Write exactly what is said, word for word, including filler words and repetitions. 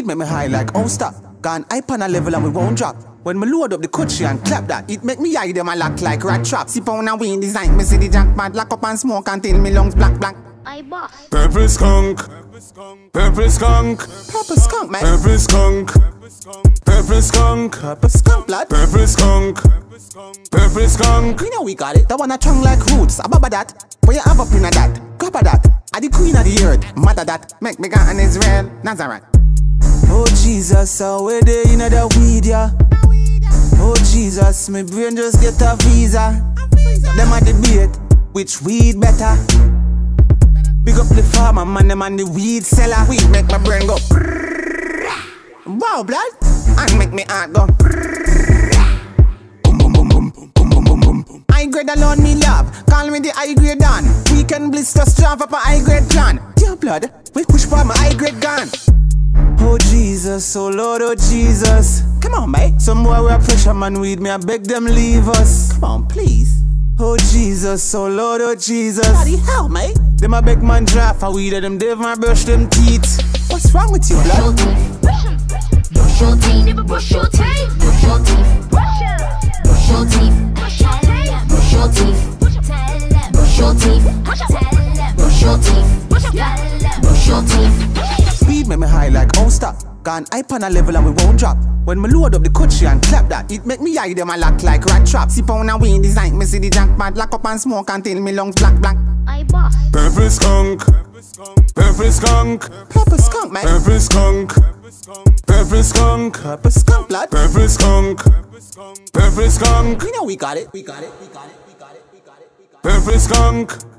Speed make me high like oh stop. Gone hype on a level and we won't drop. When me load up the country and clap that, it make me eye them a lock like rat trap. Sip on a wind design, me see the jackpot, lock up and smoke until me lungs black black. I boss. Purple skunk, purple skunk, Purple skunk, man. purple skunk, purple skunk, Purple skunk, blood. purple skunk, purple skunk. We know we got it. That one a tongue like roots. Ababa that. What you have up in a that? Grab a that. I the queen of the earth. Mother that. Make me got an Israel. Nazareth. Oh Jesus, how we there in the weed, yeah. Oh Jesus, my brain just get a visa. Them a debate which weed better. Big up the farmer man, them and the weed seller. Weed make my brain go wow, blood. And make me heart go boom, boom, boom, boom, boom, boom, boom, boom, boom. High grade alone me love. Call me the high grade on. Weekend blister strap up a high grade plan. Dear blood, we push for my high grade gun. Oh Jesus, oh Lord, oh Jesus. Come on, mate. Some boy we a pressure man weed me, I beg them leave us. Come on, please. Oh Jesus, oh Lord, oh Jesus. Bloody hell, mate. Them a beg man draft a weed, them Dave man brush them teeth. What's wrong with you, blood? Brush your teeth, never brush your teeth. Brush your teeth, brush your teeth, brush your teeth, brush your teeth, brush your teeth, brush your teeth, brush your teeth. Speed make me high like oh stop. Gone hype on a level and we won't drop. When me load up the country and clap that, it make me eye them a lock like rat trap. Sip on a wind design, me see the jackpot, lock up and smoke until me lungs black black. I boss. Purple skunk, purple skunk, Purple skunk, man. purple skunk, purple skunk, Purple skunk, blood. purple skunk, purple skunk, We know we got it. We got it. We got it. We got it. We got it. We got it. purple skunk.